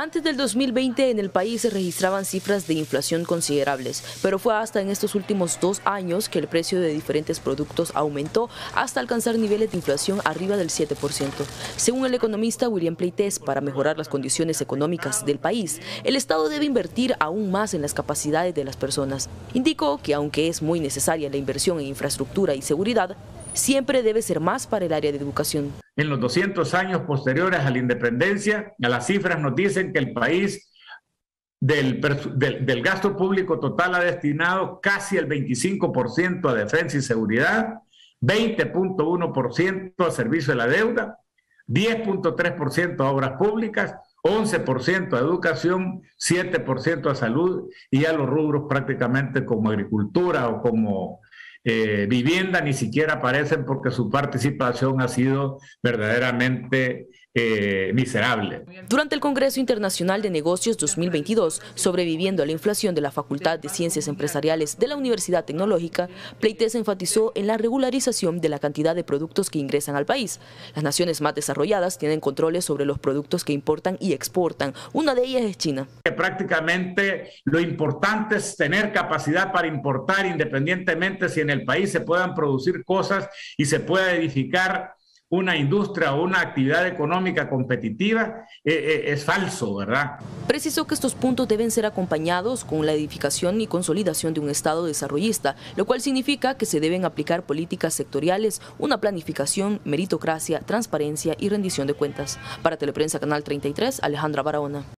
Antes del 2020 en el país se registraban cifras de inflación considerables, pero fue hasta en estos últimos 2 años que el precio de diferentes productos aumentó hasta alcanzar niveles de inflación arriba del 7%. Según el economista William Pleites, para mejorar las condiciones económicas del país, el Estado debe invertir aún más en las capacidades de las personas. Indicó que aunque es muy necesaria la inversión en infraestructura y seguridad, siempre debe ser más para el área de educación. En los 200 años posteriores a la independencia, las cifras nos dicen que el país del gasto público total ha destinado casi el 25% a defensa y seguridad, 20.1% a servicio de la deuda, 10.3% a obras públicas, 11% a educación, 7% a salud y a los rubros prácticamente como agricultura o como vivienda ni siquiera aparecen porque su participación ha sido verdaderamente miserable. Durante el Congreso Internacional de Negocios 2022, sobreviviendo a la inflación de la Facultad de Ciencias Empresariales de la Universidad Tecnológica, Pleites enfatizó en la regularización de la cantidad de productos que ingresan al país. Las naciones más desarrolladas tienen controles sobre los productos que importan y exportan. Una de ellas es China. Prácticamente lo importante es tener capacidad para importar independientemente si en el país se puedan producir cosas y se pueda edificar una industria o una actividad económica competitiva, es falso, ¿verdad? Precisó que estos puntos deben ser acompañados con la edificación y consolidación de un Estado desarrollista, lo cual significa que se deben aplicar políticas sectoriales, una planificación, meritocracia, transparencia y rendición de cuentas. Para Teleprensa Canal 33, Alejandra Barahona.